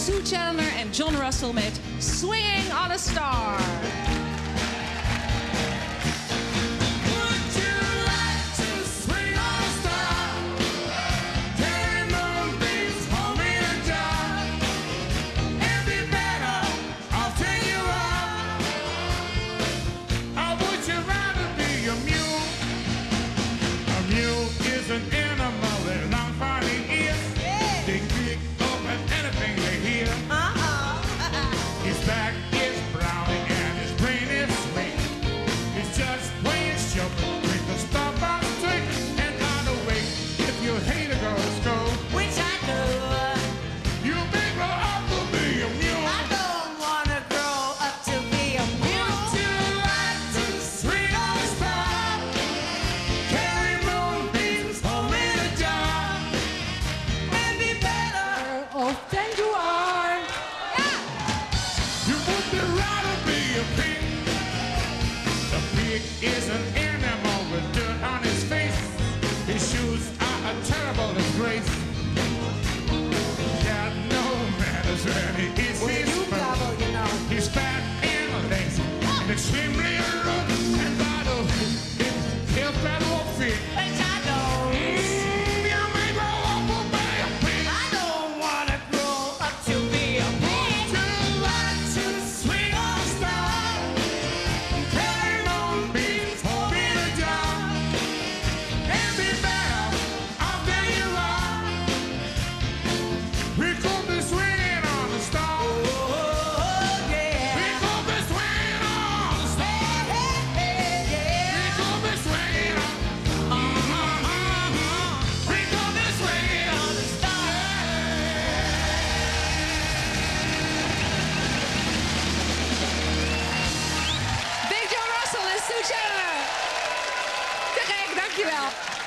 Sue Chandler en John Russell met Swinging on a Star. An animal that long funny ears. They kick up at anything they hear. His back is browning and his brain is sweet. He's just playing children with the stuff on straight. And by the way, if you hate a girl's go, Which I do. you may grow up to be a mule. I don't wanna grow up to be a mule. Would you like to swing on a star? Carry moonbeams home in a jar. And be better off than you are. You would be rather be a pig. The pig is an animal with dirt on his face. His shoes are a terrible disgrace. Got no manners when he eats When his you food. gobble, you know. He's fat and lazy and extremely rude. And by the way, he'll fat will fit. Which I don't. You may grow up to be a pig. I don't wanna grow up to be a pig. Would you like to swing on a star? Carry moonbeams home in a jar. And be better off than you are. We could be swinging on a star. Oh, yeah. We could be swinging on a star. We could be swinging on. We could be swinging on a star. Big John Russell en Sue Chandler. Te gek, dankjewel.